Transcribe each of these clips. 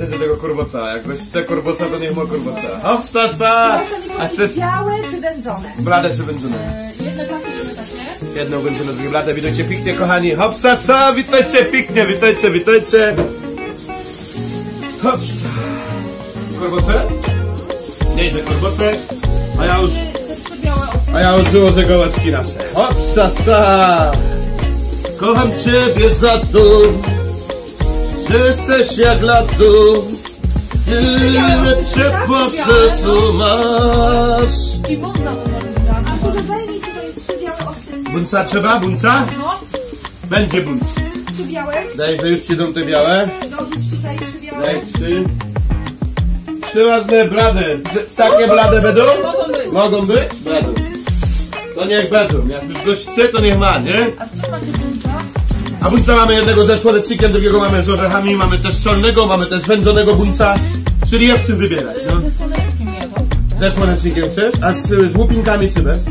też do tego korboca. Jak ktoś chce korboca, to niech ma korboca. Hop, sasa! A chcesz białe czy wędzone? Blade czy wędzone? Jedne takie, drugie takie. Jedną wędzone, drugie blade. Witajcie pięknie, kochani. Hop, sasa! Witajcie pięknie, witajcie, witajcie. Hopsa. Korboce? Nie idzie korboce. A ja już wyłożę gołeczki nasze. Hopsa, sa! Kocham ciebie za to, że jesteś jak lato. Tyle ciepła w sercu masz. I bunca to a może daj mi tutaj 3 białe oscypki. Bunca trzeba? Bunca? No. Będzie bunc. 3 białe. Daj, że już ci idą te białe. Dorzuć tutaj 3 białe. Daj 3. 3 ładne blade. Takie blade będą? Mogą być. Mogą być? Będą. To niech będą. Jak już ktoś chce, to niech ma, nie? A skąd macie bunca? A bunca mamy jednego ze słonecznikiem, drugiego mamy z orzechami, mamy też solnego, mamy też wędzonego bunca. Czyli je w czym wybierać, no? Ze słonecznikiem jedzą. Ze słonecznikiem chcesz? A z łupinkami czy bez?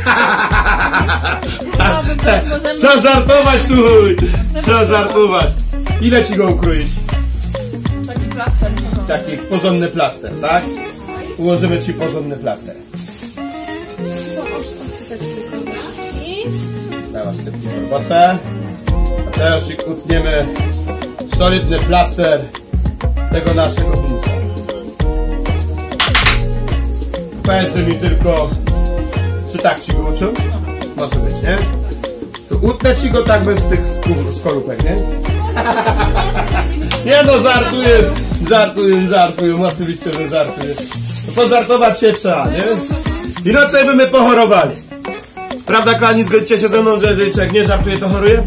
Co żartować, słuchaj! Co żartować? Ile ci go ukroić? Taki plaster. Taki porządny plaster, tak? Ułożymy ci porządny plaster. Dałaś szybki korboce. A teraz utniemy solidny plaster tego naszego bunca. Powiedz mi tylko, czy tak ci go ucząć? Może być, nie? To utnę ci go tak bez tych skorupek, nie? Nie no, żartuję, oczywiście, że żartuję. No pożartować się trzeba, nie? Inaczej by my pochorowali. Prawda, kochani, zgodzicie się ze mną, że jeżeli człowiek nie żartuje, to choruje?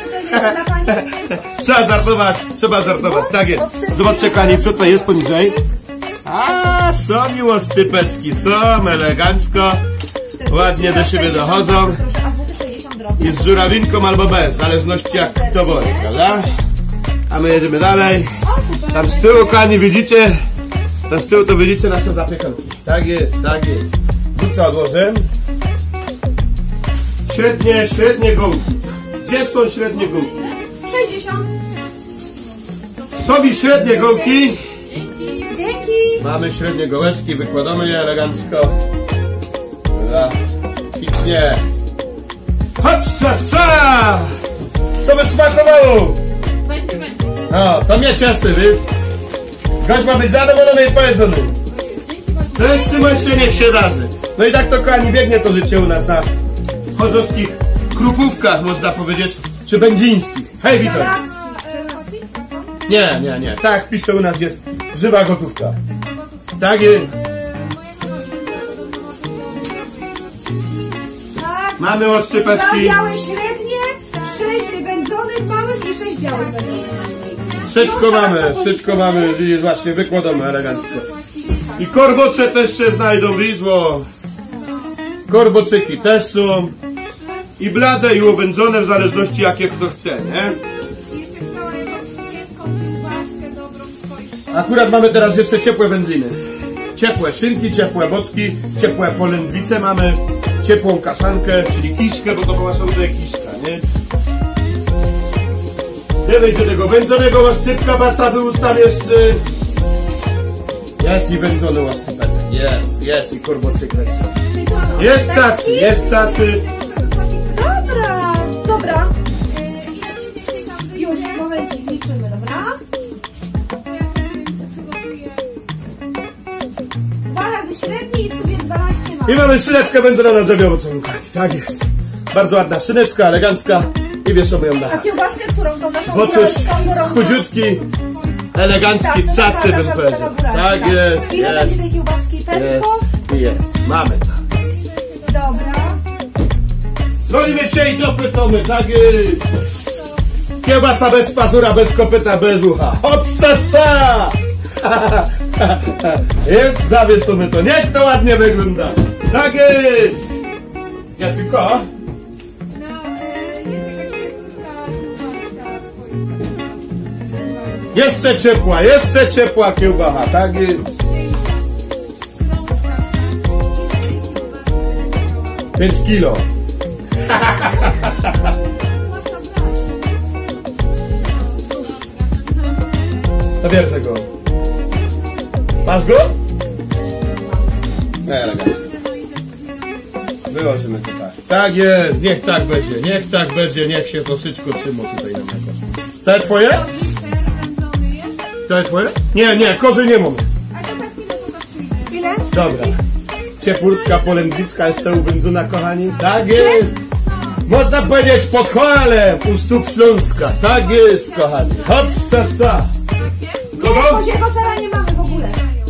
Trzeba żartować, tak jest. Zobaczcie, kochani, co to jest poniżej. A, są miłoscypecki, są elegancko, ładnie do siebie dochodzą. Jest z żurawinką albo bez, w zależności jak to woli, prawda? A my jedziemy dalej. Tam z tyłu, kochani, widzicie? Tam z tyłu to widzicie nasze zapiekanki. Tak jest, tak jest. Bunca odłożę. Średnie gołki. Gdzie są średnie gołki? 60. Są mi średnie gołki. Dzięki. Mamy średnie gołeczki, wykładamy je elegancko. Dobra, pięknie. Hopsa, sa! Co by smakowało? Będzie. No, to mnie cieszy, wiesz? Gość ma być zadowolony i powiedzony. Cześć, trzymaj się, niech się razy. No i tak to, kochani, biegnie to życie u nas na chorzowskich krupówkach, można powiedzieć, czy będzińskich. Hej, witaj. Nie. Tak pisze u nas, jest żywa gotówka. Tak jest. Mamy oscypeczki. 2 białe średnie, 6 wędzonych małych i 6 białych wędzonych. Wszystko mamy, widzisz, właśnie wykładamy elegancko. I korboce też się znajdą, wizło. Korbocyki też są. I blade, i uwędzone, w zależności jakie kto chce, nie? Akurat mamy teraz jeszcze ciepłe wędliny. Ciepłe szynki, ciepłe boczki, ciepłe polędwice mamy, ciepłą kaszankę, czyli kiszkę, bo to była sobie kiszka, nie? Nie wejdzie tego wędzonego łascypka, bacawy ustam jeszcze. Jest i wędzony łascypeczek, jest i korbocyk wędzony. Jest cacy. Dobra. Już, momencik, liczymy, dobra? 2 razy średni i w sobie 12 mamy. I mamy szyneczkę wędzoną na drzewie owocownikami, tak jest. Bardzo ładna szyneczka, elegancka i wieszamy ją na A chatę. kiełbaskę, którą tą naszą Bo coś chudziutki, elegancki cacy bym powiedział. Tak jest, Ile będzie tej kiełbaski? Pęczko? Jest, mamy to. Dobra. Dzwonimy się i dopytamy, tak jest. Kiełbasa bez pazura, bez kopyta, bez ucha. Hopsa, sa! Jest, zawieszymy to. Niech to ładnie wygląda. Tak jest. Jacyko? Jeszcze ciepła kiełbacha, tak jest. 5 kilo. To bierze go. Masz go? Elegancko. Wyłożymy to tak. Tak jest, niech tak będzie, niech się troszeczkę trzyma tutaj na tego. To jest twoje? To jest twoje? Nie, kozy nie mamy. Ile? Dobra. Ciepłurtka polędwicka jest uwędzona, kochani. Tak jest. Można powiedzieć pod choralem u stóp Śląska. Tak jest, kochani. Hop, sa. Kogo? Koziego sera nie mamy w ogóle.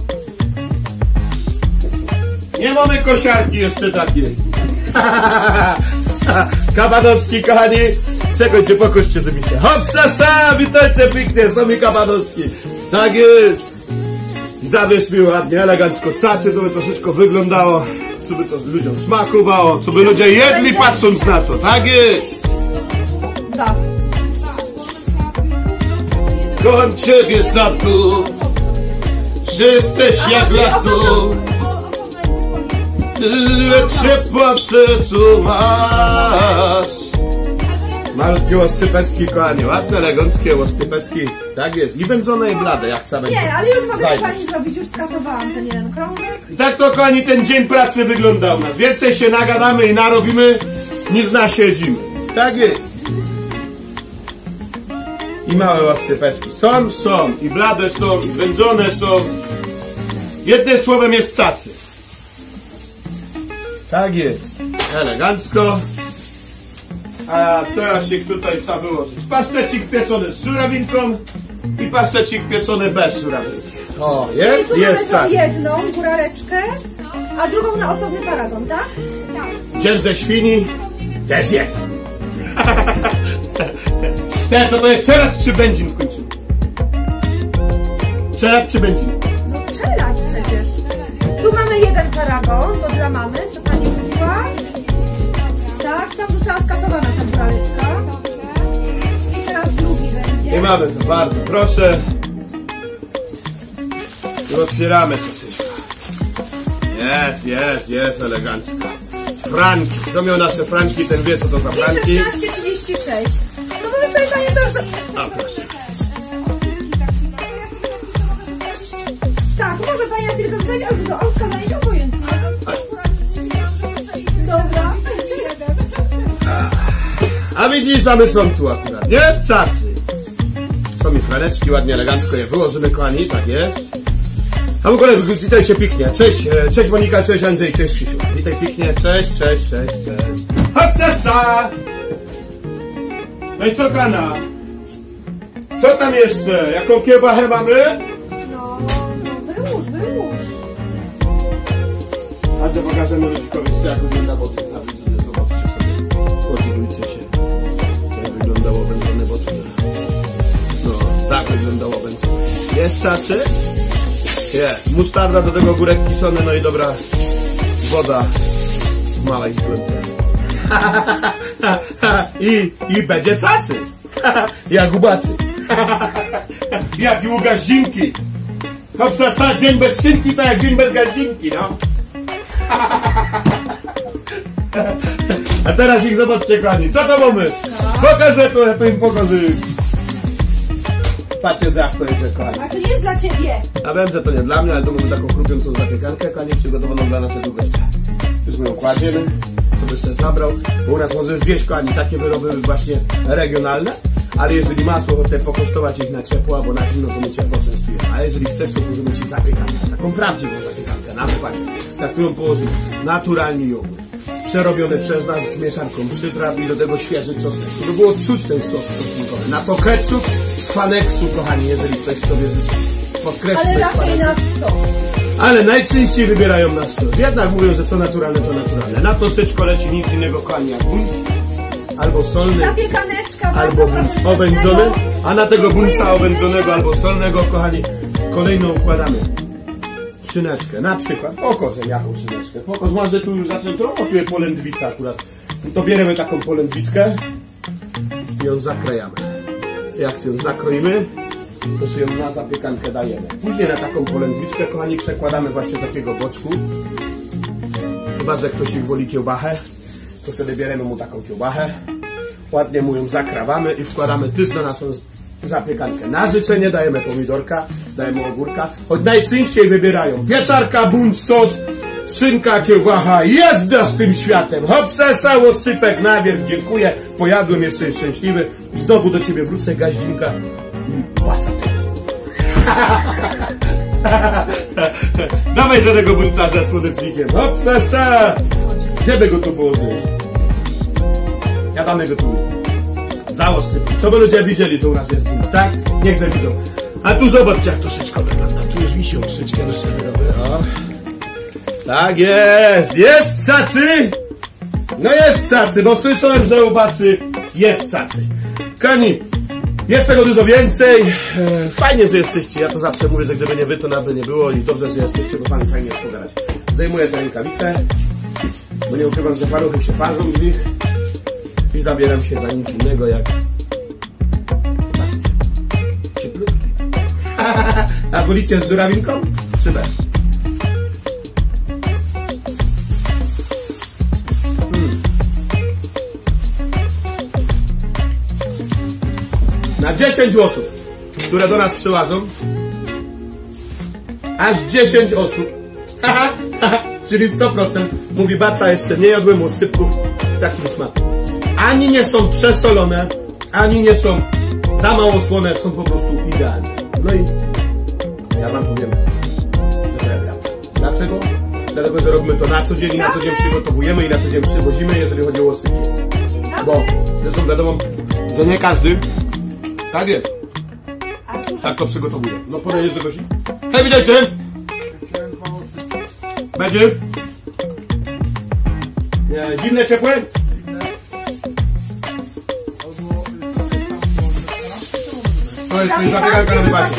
Nie mamy kosiarki jeszcze takiej. Kabanowski, kochani. Czekajcie, pokoście zrobicie. Hop, sa, witajcie pięknie, są mi kabanowski. Tak jest. Zabierz mi ładnie, elegancko cacy, to by troszeczkę wyglądało, co by to ludziom smakowało, co by ludzie jedli patrząc na to. Tak jest. Da. Kocham ciebie za tu, że jesteś jak lato. Tyle ciepła w sercu masz. Malutkie łoscypecki, kochani, ładne, eleganckie łoscypecki. Tak jest, i wędzone, i blade, jak chcemy. Nie, ale już mogę pani zrobić, już skasowałam ten jeden krążek. I tak to, kochani, ten dzień pracy wyglądał u nas. Więcej się nagadamy i narobimy, niż nasiedzimy. Tak jest. I małe łoscypecki są, i blade są, i wędzone są. Jednym słowem jest cacy. Tak jest. Elegancko. A teraz ich tutaj trzeba wyłożyć. Pastecik pieczony z żurawinką i pastecik pieczony bez żurawinki. O, jest mamy jedną góraleczkę, a drugą na osobny paragon, tak? Dzień ze świni też jest. To jest czerat czy będzin w końcu? Czerat czy będzin? No czerat przecież. Tu mamy jeden paragon, to dla mamy, co pani mówiła. Tak, tam została skasowana ta góraleczka. I teraz drugi będzie. I mamy to, bardzo proszę. I otwieramy to wszystko. Jest, elegancko. Franki. Kto miał nasze franki, ten wie, co to za franki. 16,36. No może sobie pani też... A, proszę. Tak, może pani na tylko zdać, albo do wskazania się obojętnie. Dobra. A widzisz, a my są tu akurat, nie? Cacy. Są mi franeczki, ładnie, elegancko je wyłożymy, kochani, tak jest. A w ogóle witajcie pięknie. Cześć Monika, cześć Andrzej, cześć Krzysiu. Witaj pięknie, cześć. Hopsasa! No i co, Kana? Co tam jeszcze? Jaką kiełbachę mamy? No, wyłóż. A to pokażemy ludzikowi, jak wygląda boczek na widzę. Zobaczcie sobie, podziwujcie się, jak wyglądało wędzone boczki. No, tak wyglądało wędzone. Jest cacy? Jest. Musztarda, do tego górek kiszony, no i dobra woda w małej sklepce. I będzie cacy. Jak u bacy. Jak i u gaździnki. Hopsa, dzień bez szynki, to jak dzień bez gaździnki, no. A teraz ich zobaczcie, kochani. Co to mamy? Pokażę to, ja to im pokażę. Patrzcie, jak to jest, kochani. A to nie jest dla ciebie. A wiem, że to nie dla mnie, ale to mamy taką chrupiącą zapiekankę, kochani, przygotowaną dla naszego gościa. Już my ją kładziemy, co by sobie zabrał. Bo u nas może zjeść, kochani, takie wyroby właśnie regionalne. Ale jeżeli masz ochotę pokosztować ich na ciepło albo na zimno, to my ciepło częstujemy. A jeżeli chcesz, to możemy ci zapiekankę, taką prawdziwą zapiekankę, na przykład, na którą położymy naturalnie jogurt, przerobiony przez nas z mieszanką przypraw i do tego świeży czosnek, żeby było czuć ten sos czosnkowy. Na to ketchup z Faneksu, kochani, jeżeli ktoś sobie życzy. Podkreślmy. Ale raczej nasz sos. Ale najczęściej wybierają nasz sos. Jednak mówią, że co naturalne, to naturalne. Na to styczko leci nic innego, kochani, jak bunt, albo solny, albo bunt owędzony, a na tego bunca owędzonego albo solnego, kochani, kolejną układamy szyneczkę, na przykład, pokażę jaką szyneczkę, może tu już zacznę, to tu jest polędwica akurat, to bierzemy taką polędwickę i ją zakrajamy. Jak sobie ją zakroimy, to sobie ją na zapiekankę dajemy. Później na taką polędwiczkę, kochani, przekładamy właśnie takiego boczku, chyba że ktoś ich woli kiełbachę, to wtedy bierzemy mu taką kiełbachę, ładnie mu ją zakrawamy i wkładamy tyz na naszą zapiekankę. Na życzenie dajemy pomidorka, dajemy ogórka. Choć najczęściej wybierają pieczarka, bunt, sos, szynka, kiełbacha, jazda z tym światem. Hopsesa, łosypek, nawierch, dziękuję. Pojadłem, jestem szczęśliwy. I znowu do ciebie wrócę, gaździnka. I płaca też. Dawaj za tego buntcarza z podeslikiem. Hopsesa! Gdzie by go tu położyć? Jadamy go tu. Za łosypki. Co by ludzie widzieli, że u nas jest bunt, tak? Niech se widzą. A tu zobaczcie, jak to szyczko wygląda. Tu już wisią szyczkę nasze wyroby. O. Tak jest! Jest cacy! No jest cacy, bo słyszałem, że u bacy jest cacy. Kochani, jest tego dużo więcej. Fajnie, że jesteście. Ja to zawsze mówię, że gdyby nie wy, to nawet by nie było. I dobrze, że jesteście, bo fajnie jest pogadać. Zdejmuję te rękawice, bo nie ukrywam, że paluchy się parzą w nich. I zabieram się za nic innego jak... Zobaczcie. Cieplutki. A wolicie z żurawinką? Czy bez? Na 10 osób, które do nas przyłażą, aż 10 osób, czyli 100%, mówi baca, jeszcze nie jadłem łosypków w takim smaku. Ani nie są przesolone, ani nie są za mało słone, są po prostu idealne. No i ja wam powiem, że to ja prawda. Dlaczego? Dlatego, że robimy to na co dzień i na co dzień przygotowujemy i na co dzień przywozimy, jeżeli chodzi o łosypki. Bo zresztą wiadomo, że nie każdy tak jest. Tak to przygotowuję. No podejdziesz do Gosi. Hej, witajcie! Będzie? Zimne, ciepłe? To jest zapiekanka na wybacie.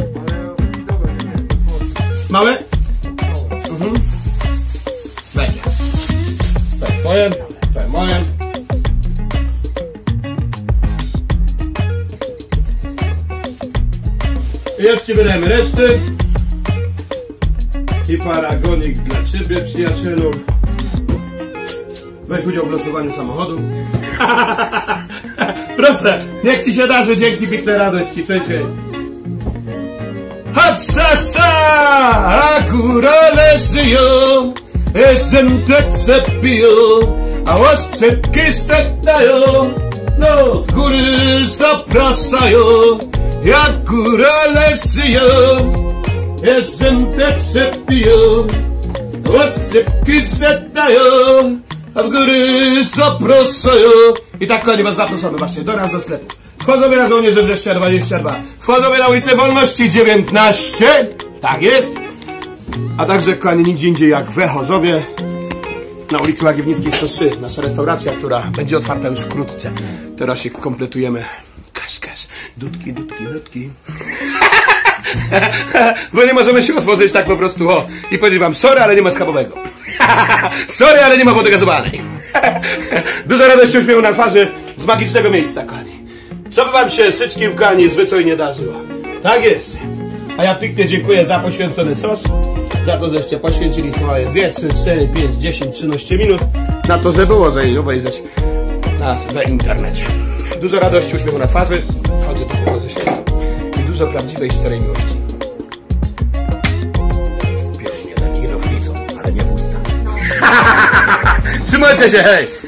Małe? Będzie. Tak, moje. Tak, moje. Jeszcze wydajemy reszty. I paragonik dla ciebie, przyjacielu. Weź udział w losowaniu samochodu. Proszę, niech ci się darzy, dzięki, piękne radości. Cześć, hej. Hopsasa, a górale żyją, zętece piją, a łosypki setają, no w góry zapraszają. Jak górale żyją, zętece piją, łosypki setają, a w góry zapraszają. I tak, kochani, was zapraszamy właśnie do nas do sklepu. Wchodzimy na Żołnierzy Wrzeszcza 22. Wchodzimy na ulicę Wolności 19. Tak jest. A także, kochani, nigdzie indziej jak we Chorzowie. Na ulicy Łagiewnickiej 103. Nasza restauracja, która będzie otwarta już wkrótce. Teraz się kompletujemy. Kasz. Dudki. Bo nie możemy się otworzyć tak po prostu, o. I powiedzieć wam, sorry, ale nie ma schabowego. Sorry, ale nie ma wody gazowanej. Dużo radości, uśmiechu na twarzy z magicznego miejsca, kochani. Co by wam się syczkim, kochani, zwyczajnie darzyło. Tak jest. A ja pięknie dziękuję za poświęcony sos. Za to, żeście poświęcili swoje 2, 3, 4, 5, 10, 13 minut na to, że było obejrzeć nas w internecie. Dużo radości, uśmiechu na twarzy. Chodzę tu po się. I dużo prawdziwej, szczerej miłości. Pięknie, tak kierownicą, ale nie w usta. Trzymajcie się, hej!